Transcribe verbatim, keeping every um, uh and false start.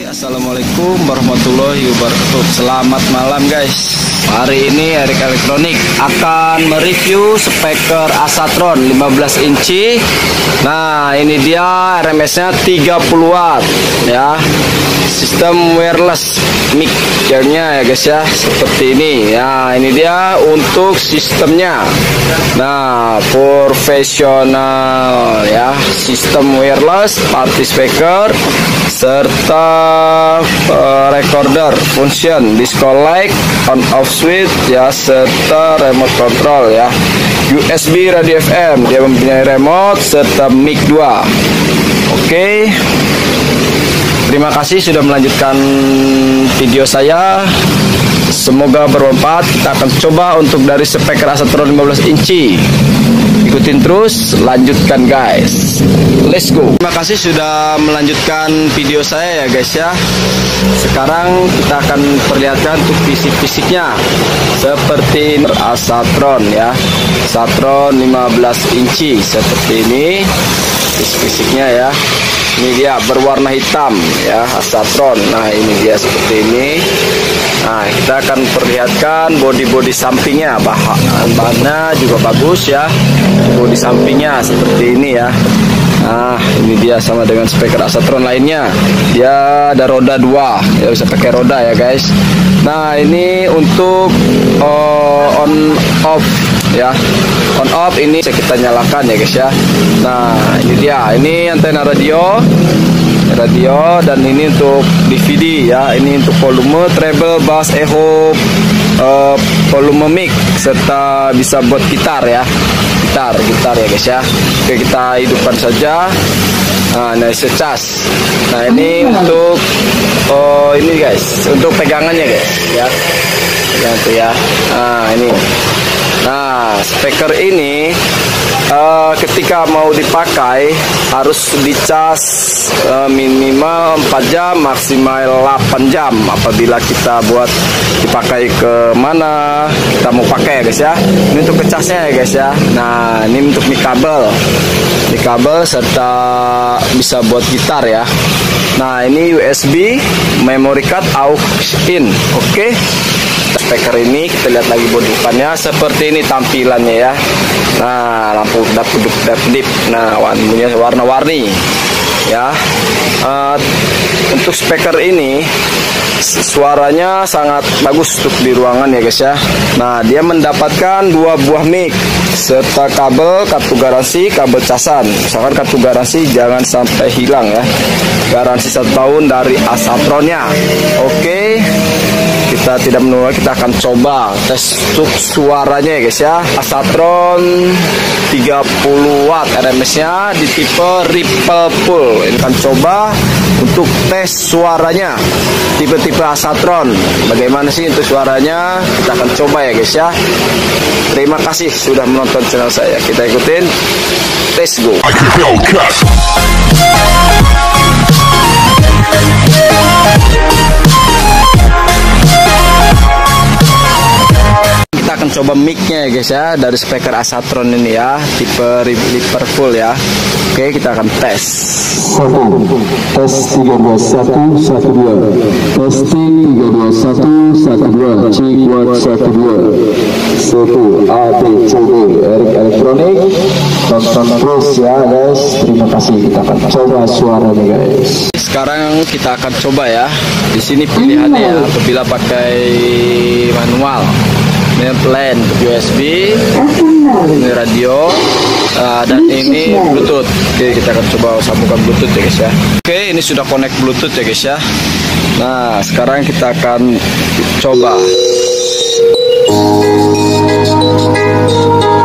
Assalamualaikum warahmatullahi wabarakatuh. Selamat malam guys. Hari ini Erik Elektronik akan mereview speaker Asatron lima belas inci. Nah, ini dia R M S-nya tiga puluh watt ya. Sistem wireless mic nya ya guys ya, seperti ini. Ya, ini dia untuk sistemnya. Nah, profesional ya, sistem wireless, party speaker serta uh, recorder function, disco light, on off switch ya, serta remote control ya. U S B radio F M, dia mempunyai remote serta mic dua. Oke. Okay. Terima kasih sudah melanjutkan video saya. Semoga bermanfaat. Kita akan coba untuk dari speaker Asatron lima belas inci. Ikutin terus, lanjutkan guys. Let's go. Terima kasih sudah melanjutkan video saya ya guys ya. Sekarang kita akan perlihatkan untuk fisik-fisiknya. Seperti Asatron ya. Asatron lima belas inci seperti ini. Fisik-fisiknya ya. Ini dia berwarna hitam ya, Asatron. Nah, ini dia seperti ini. Nah, kita akan perlihatkan bodi-bodi sampingnya. Bahannya juga bagus ya. Bodi sampingnya seperti ini ya. Nah, ini dia sama dengan speaker Asatron lainnya. Dia ada roda dua, ya bisa pakai roda ya guys. Nah, ini untuk uh, on off ya. On off ini bisa kita nyalakan ya guys ya. Nah, ini dia. Ini antena radio. Radio dan ini untuk D V D ya. Ini untuk volume, treble, bass, echo, uh, volume mic serta bisa buat gitar ya. Gitar, gitar ya guys ya. Oke, kita hidupkan saja. Nah, ini secas. Nah, ini untuk oh ini guys, untuk pegangannya guys ya. Pegangan tuh ya. Nah, ini. Nah, speaker ini uh, ketika mau dipakai harus dicas uh, minimal empat jam, maksimal delapan jam. Apabila kita buat dipakai ke mana kita mau pakai ya guys ya. Ini untuk kecasnya ya guys ya. Nah, ini untuk mic kabel, mic kabel serta bisa buat gitar ya. Nah, ini U S B, memory card, aux in. Oke. Okay. Speaker ini kita lihat lagi bodi depannya seperti ini tampilannya ya. Nah, lampu dap-dip dap-dip. Nah, warnanya warna-warni ya. Uh, untuk speaker ini suaranya sangat bagus untuk di ruangan ya guys ya. Nah, dia mendapatkan dua buah mic serta kabel, kartu garansi, kabel casan. Misalkan kartu garansi jangan sampai hilang ya. Garansi satu tahun dari Asatronnya. Oke. Okay. Kita tidak menunggu, kita akan coba tes untuk suaranya ya guys ya. Asatron tiga puluh watt R M S-nya di tipe Ripple Pull. Ini akan coba untuk tes suaranya tipe-tipe Asatron. Bagaimana sih untuk suaranya? Kita akan coba ya guys ya. Terima kasih sudah menonton channel saya. Kita ikutin. Let's go. Kita akan coba mic-nya ya guys ya, dari speaker Asatron ini ya, tipe Liverpool ya. Oke, kita akan tes. Satu, tes tiga dua satu satu dua, testing tiga dua satu satu dua, cek buat satu dua, satu A B C D Erik Elektronik. Tonton terus ya guys. Terima kasih. Kita akan coba suaranya guys. Sekarang kita akan coba ya. Di sini pilihannya ya, apabila pakai manual. Ini plan U S B, ini radio, uh, dan ini Bluetooth. Oke, kita akan coba sambungkan Bluetooth ya guys ya. Oke, ini sudah connect Bluetooth ya guys ya. Nah, sekarang kita akan coba.